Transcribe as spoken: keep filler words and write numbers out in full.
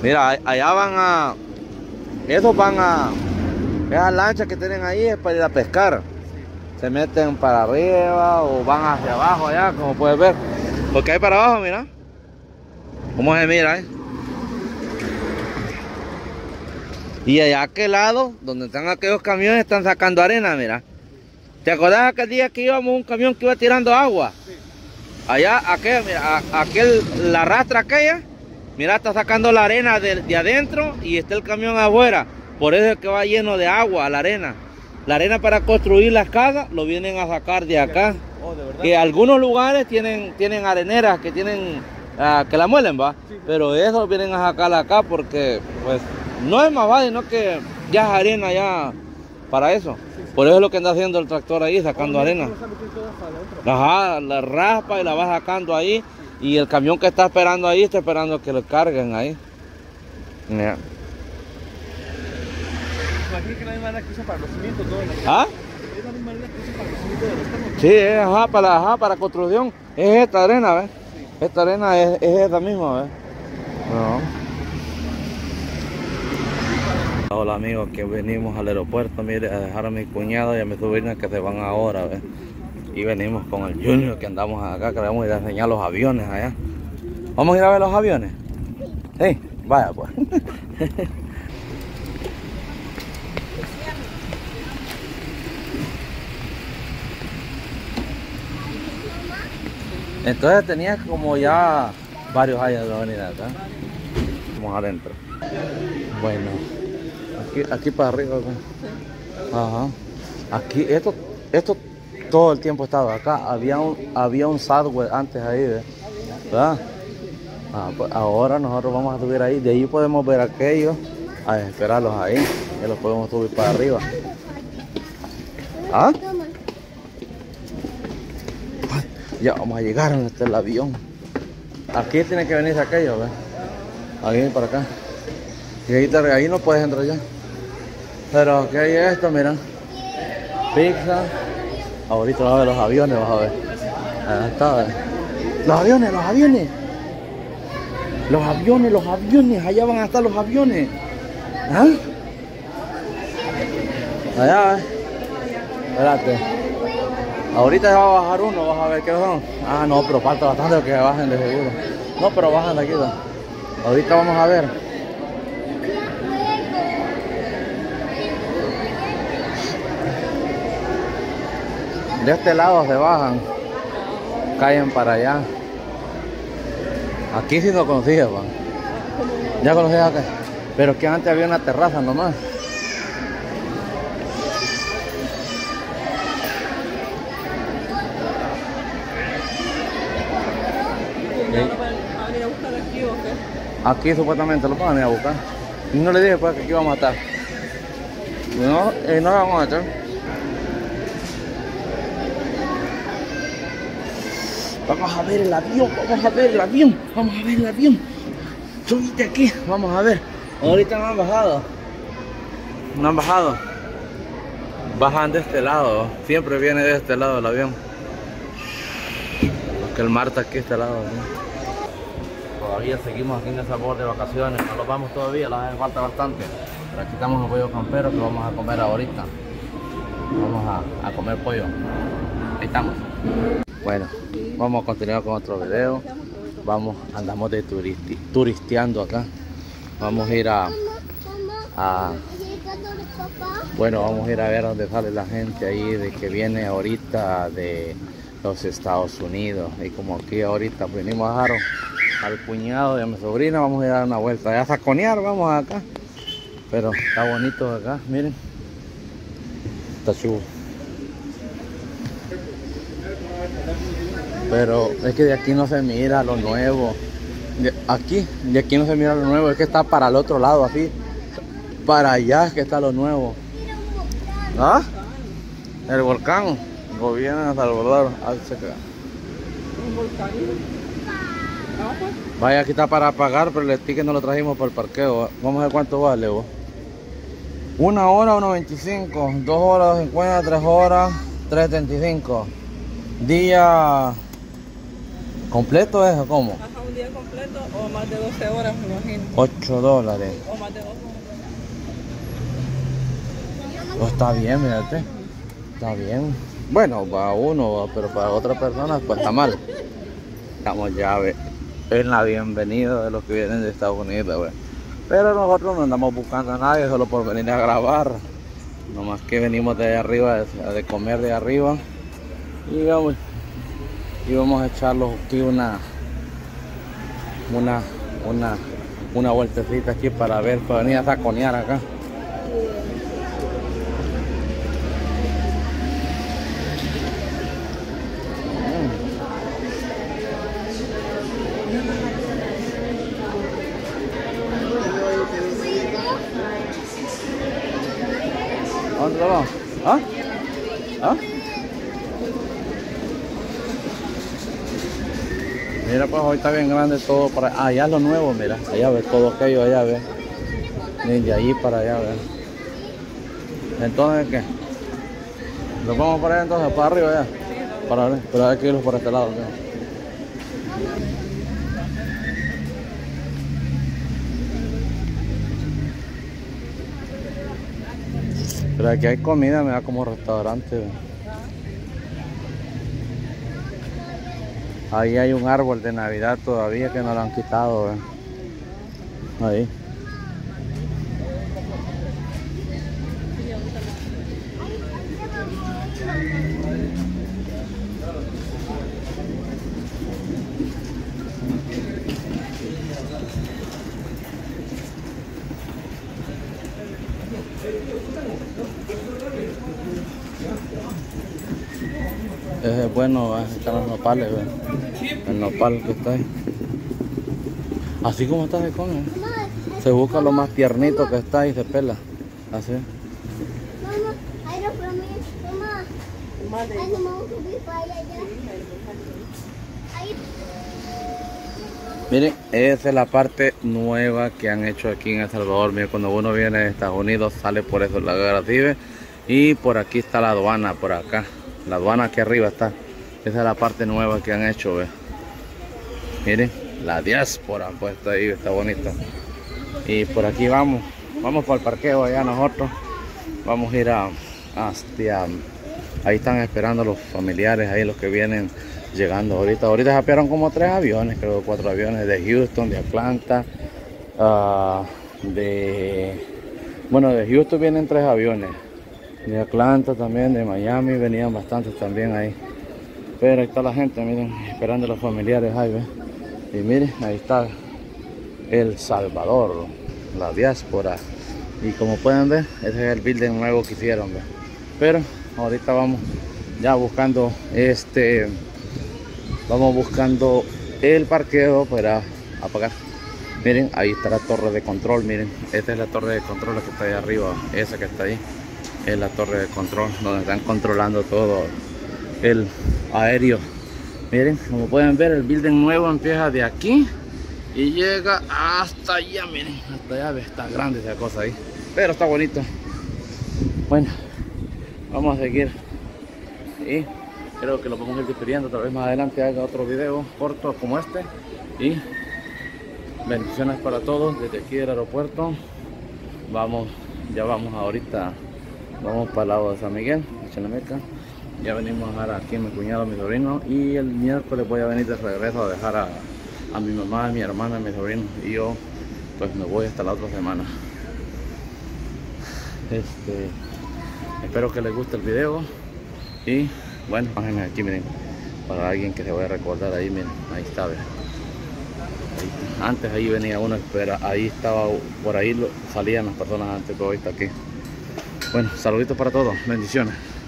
Mira, allá van a... Esos van a... Esas lanchas que tienen ahí es para ir a pescar. Se meten para arriba o van hacia abajo allá, como puedes ver. Porque hay para abajo, mira. ¿Cómo se mira, eh? Y allá a aquel lado, donde están aquellos camiones, están sacando arena, mira. ¿Te acordás aquel día que íbamos un camión que iba tirando agua? Sí. Allá, aquel, mira, aquel, la rastra aquella, mira, está sacando la arena de, de adentro y está el camión afuera. Por eso es que va lleno de agua la arena. La arena para construir las casas lo vienen a sacar de acá. Oh, ¿de verdad? Que algunos lugares tienen, tienen areneras que tienen, uh, que la muelen, va. Sí. Pero eso vienen a sacar acá porque, pues, no es más fácil, sino que ya es arena ya para eso. Sí, sí. Por eso es lo que anda haciendo el tractor ahí, sacando oh, arena. Ajá, la raspa y la va sacando ahí. Sí. Y el camión que está esperando ahí, está esperando que lo carguen ahí. Mira. Imagínate que la misma arena que usa para los cimientos, ¿no? ¿Ah? Es la misma arena que usa para los cimientos de los carros. Sí, es ajá, para, ajá, para construcción. Es esta arena, ¿ves? Sí. Esta arena es, es esta misma, ¿ves? No. Hola amigos, que venimos al aeropuerto, mire, a dejar a mi cuñado y a mi sobrina que se van ahora, ¿ves? Y venimos con el Junior que andamos acá, que le vamos a ir a enseñar los aviones allá. ¿Vamos a ir a ver los aviones? Sí, vaya pues. Entonces tenías como ya varios años de venir acá. Vamos adentro. Bueno, aquí, aquí para arriba. Ajá. Aquí, esto, esto todo el tiempo estaba acá. Había un, había un Subway antes ahí, ¿verdad? Ah, pues ahora nosotros vamos a subir ahí. De ahí podemos ver aquellos, a esperarlos ahí. Ya los podemos subir para arriba. ¿Ah? Ya vamos a llegar, donde está el avión. Aquí tiene que venir aquello, ¿ves? Aquí para acá. Y ahí, te, ahí no puedes entrar ya. Pero aquí hay esto, mira. Pizza. Ahorita vas a ver los aviones, vas a ver. Ahí está, ¿ves? Los aviones, los aviones. Los aviones, los aviones. Allá van a estar los aviones. ¿Ah? Allá, ¿ves? Espérate. Ahorita se va a bajar uno, vas a ver qué son. Ah, no, pero falta bastante que bajen de seguro. No, pero bajan de aquí. ¿No? Ahorita vamos a ver. De este lado se bajan. Caen para allá. Aquí sí no conocías, man. Ya conocías acá. Pero es que antes había una terraza nomás. Aquí supuestamente lo van a ir a buscar. Y no le dije pues que aquí vamos a estar. No, eh, no vamos a estar. Vamos a ver el avión, vamos a ver el avión, vamos a ver el avión. Subite aquí, vamos a ver. Ahorita no han bajado. No han bajado. Bajan de este lado, siempre viene de este lado el avión. Porque el mar está aquí de este lado, ¿sí? Todavía seguimos aquí en esa borda de vacaciones, no nos vamos todavía, nos hace falta bastante. Pero aquí estamos en el pollo campero que vamos a comer ahorita. Vamos a, a comer pollo. Ahí estamos. Bueno, vamos a continuar con otro video. Vamos, andamos de turisti, turisteando acá. Vamos a ir a, a... Bueno, vamos a ir a ver dónde sale la gente ahí de que viene ahorita de los Estados Unidos. Y como aquí ahorita venimos a dejar al cuñado y a mi sobrina, vamos a ir a dar una vuelta a saconear, vamos acá. Pero está bonito acá, miren. Está chulo. Pero es que de aquí no se mira lo nuevo. De aquí, de aquí no se mira lo nuevo, es que está para el otro lado, así. Para allá es que está lo nuevo. ¿Ah? El volcán. Gobierno de Salvador. ¿Un volcán? Vaya, aquí está para pagar, pero el ticket no lo trajimos por el parqueo. Vamos a ver cuánto vale, vos. Una hora, uno veinticinco. Dos horas, dos cincuenta, tres horas, tres setenta y cinco. Día completo, ¿es o cómo? Ajá, un un día completo o más de doce horas, me imagino. ocho dólares. O más de doce horas. Pues está bien, mírate. Está bien. Bueno, para uno, pero para otras personas, pues está mal. Estamos ya ve, en la bienvenida de los que vienen de Estados Unidos, güey. Pero nosotros no andamos buscando a nadie solo por venir a grabar. Nomás que venimos de arriba, de, de comer de arriba. Y vamos, y vamos a echarlos aquí una, una, una, una vueltecita aquí para ver, para venir a saconear acá. ¿Dónde vamos? ¿Ah? ¿Ah? Mira, pues hoy está bien grande todo para allá. Ah, allá lo nuevo, mira. Allá ves todo aquello, allá ves. De allí para allá, ves. Entonces, ¿qué? ¿Nos vamos para allá entonces? ¿Para arriba allá? Para ver, pero hay que irlos por este lado, ¿no? Pero aquí hay comida, me da como restaurante. ¿Ve? Ahí hay un árbol de Navidad todavía que no lo han quitado. ¿Ve? Ahí. Ese es bueno, están los nopales, ¿ve? El nopal que está ahí. Así como está de con él. Se busca lo más tiernito que está y se pela. Así. Miren, esa es la parte nueva que han hecho aquí en El Salvador. Miren, cuando uno viene de Estados Unidos sale por eso la Garatibe. Y por aquí está la aduana, por acá. La aduana aquí arriba está. Esa es la parte nueva que han hecho, ¿ve? Miren, la diáspora puesta ahí, está bonita. Y por aquí vamos, vamos para el parqueo allá nosotros. Vamos a ir a hasta ahí están esperando los familiares, ahí los que vienen llegando ahorita. Ahorita se apiaron como tres aviones, creo cuatro aviones de Houston, de Atlanta, uh, de bueno de Houston vienen tres aviones. De Atlanta también, de Miami venían bastantes también ahí. Pero ahí está la gente, miren, esperando a los familiares ahí, ¿ven? Y miren, ahí está El Salvador, la diáspora. Y como pueden ver, ese es el building nuevo que hicieron, ¿ven? Pero ahorita vamos ya buscando este, vamos buscando el parqueo para apagar. Miren, ahí está la torre de control, miren, esta es la torre de control que está ahí arriba, esa que está ahí. Es la torre de control donde están controlando todo el aéreo. Miren, como pueden ver, el building nuevo empieza de aquí y llega hasta allá. Miren, hasta allá está grande esa cosa ahí, pero está bonito. Bueno, vamos a seguir y creo que lo vamos a ir despidiendo. Tal vez más adelante haga otro video corto como este. Y bendiciones para todos desde aquí del aeropuerto. Vamos, ya vamos ahorita. Vamos para el lado de San Miguel, de Chalameca. Ya venimos a dejar aquí a mi cuñado, a mi sobrino. Y el miércoles voy a venir de regreso a dejar a, a mi mamá, a mi hermana, a mi sobrino. Y yo pues me voy hasta la otra semana. Este, espero que les guste el video. Y bueno, bájenme aquí, miren. Para alguien que se vaya a recordar ahí, miren. Ahí está, ¿ve? Ahí, antes ahí venía uno, pero ahí estaba, por ahí lo, salían las personas antes, pero hoy está aquí. Bueno, saluditos para todos, bendiciones.